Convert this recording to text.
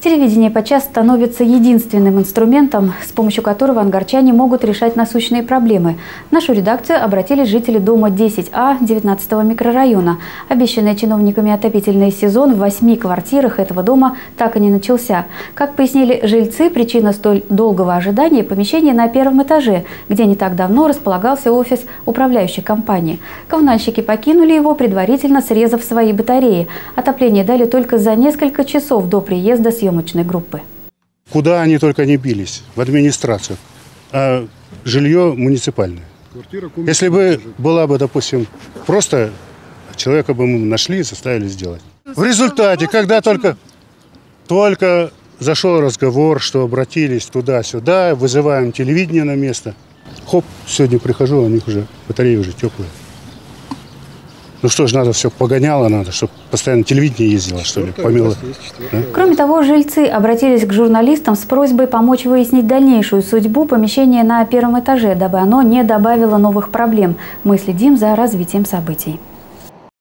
Телевидение подчас становится единственным инструментом, с помощью которого ангарчане могут решать насущные проблемы. В нашу редакцию обратились жители дома 10А 19-го микрорайона. Обещанный чиновниками отопительный сезон в 8 квартирах этого дома так и не начался. Как пояснили жильцы, причина столь долгого ожидания – помещение на первом этаже, где не так давно располагался офис управляющей компании. Коммунальщики покинули его, предварительно срезав свои батареи. Отопление дали только за несколько часов до приезда съемочной группы. Куда они только не бились, в администрацию, а жилье муниципальное. Если бы была бы, допустим, просто человека бы мы нашли и заставили сделать. В результате, когда только зашел разговор, что обратились туда-сюда, вызываем телевидение на место, хоп, сегодня прихожу, у них уже батареи уже теплые. Ну что ж, надо все погоняло, надо, чтобы постоянно телевидение ездило, что ли, помимо. Да? Кроме того, жильцы обратились к журналистам с просьбой помочь выяснить дальнейшую судьбу помещения на первом этаже, дабы оно не добавило новых проблем. Мы следим за развитием событий.